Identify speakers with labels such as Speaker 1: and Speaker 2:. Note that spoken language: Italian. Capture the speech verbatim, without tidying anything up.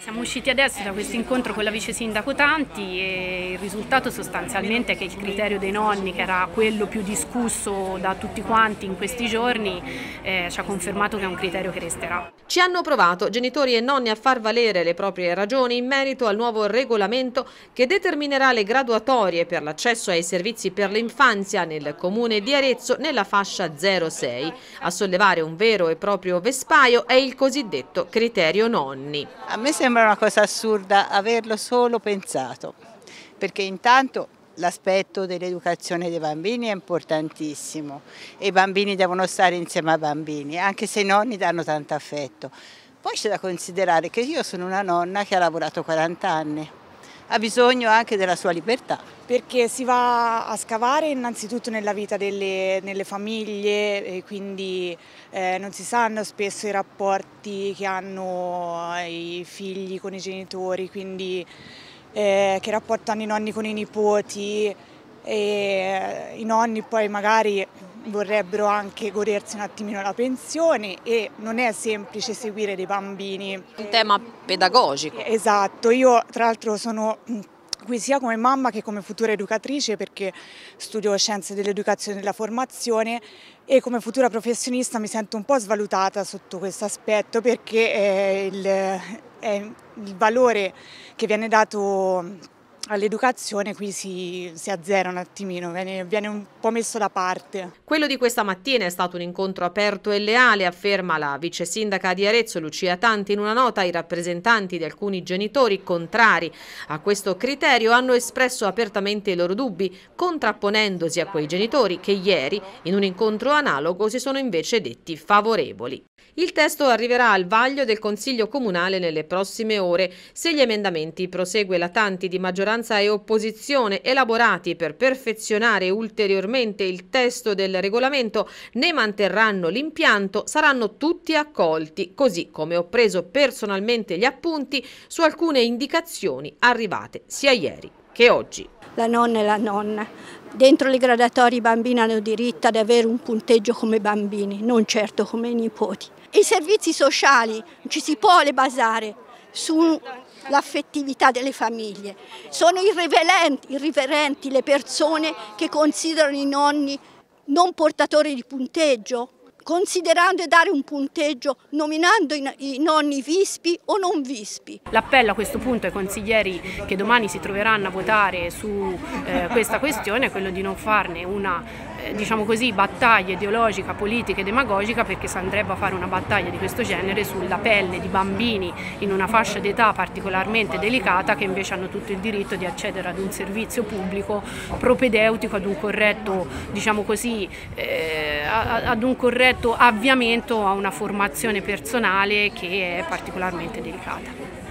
Speaker 1: Siamo usciti adesso da questo incontro con la vice sindaco Tanti e il risultato sostanzialmente è che il criterio dei nonni, che era quello più discusso da tutti quanti in questi giorni, eh, ci ha confermato che è un criterio che resterà.
Speaker 2: Ci hanno provato genitori e nonni a far valere le proprie ragioni in merito al nuovo regolamento che determinerà le graduatorie per l'accesso ai servizi per l'infanzia nel comune di Arezzo nella fascia zero sei. A sollevare un vero e proprio vespaio è il cosiddetto criterio nonni.
Speaker 3: A me sembra una cosa assurda averlo solo pensato, perché intanto l'aspetto dell'educazione dei bambini è importantissimo e i bambini devono stare insieme ai bambini, anche se i nonni danno tanto affetto. Poi c'è da considerare che io sono una nonna che ha lavorato quaranta anni, ha bisogno anche della sua libertà.
Speaker 4: Perché si va a scavare innanzitutto nella vita delle, nelle famiglie e quindi eh, non si sanno spesso i rapporti che hanno i figli con i genitori, quindi eh, che rapporto hanno i nonni con i nipoti e i nonni poi magari vorrebbero anche godersi un attimino la pensione e non è semplice seguire dei bambini.
Speaker 2: Un tema pedagogico.
Speaker 4: Esatto, io tra l'altro sono qui sia come mamma che come futura educatrice perché studio scienze dell'educazione e della formazione e come futura professionista mi sento un po' svalutata sotto questo aspetto perché è il, è il valore che viene dato all'educazione qui si, si azzera un attimino, viene, viene un po' messo da parte.
Speaker 2: Quello di questa mattina è stato un incontro aperto e leale, afferma la vice sindaca di Arezzo Lucia Tanti. In una nota i rappresentanti di alcuni genitori contrari a questo criterio hanno espresso apertamente i loro dubbi, contrapponendosi a quei genitori che ieri in un incontro analogo si sono invece detti favorevoli. Il testo arriverà al vaglio del Consiglio Comunale nelle prossime ore. Se gli emendamenti, prosegue la Tanti, di maggioranza e opposizione, elaborati per perfezionare ulteriormente il testo del regolamento, ne manterranno l'impianto, saranno tutti accolti, così come ho preso personalmente gli appunti su alcune indicazioni arrivate sia ieri che oggi.
Speaker 5: La nonna e la nonna. Dentro le graduatorie i bambini hanno diritto ad avere un punteggio come bambini, non certo come i nipoti. I servizi sociali non ci si può basare sull'affettività delle famiglie. Sono irriverenti, irriverenti le persone che considerano i nonni non portatori di punteggio, considerando e dare un punteggio nominando i nonni vispi o non vispi.
Speaker 1: L'appello a questo punto ai consiglieri che domani si troveranno a votare su eh, questa questione è quello di non farne una eh, diciamo così, battaglia ideologica, politica e demagogica, perché si andrebbe a fare una battaglia di questo genere sulla pelle di bambini in una fascia d'età particolarmente delicata che invece hanno tutto il diritto di accedere ad un servizio pubblico propedeutico ad un corretto, diciamo così, eh, ad un corretto avviamento a una formazione personale che è particolarmente delicata.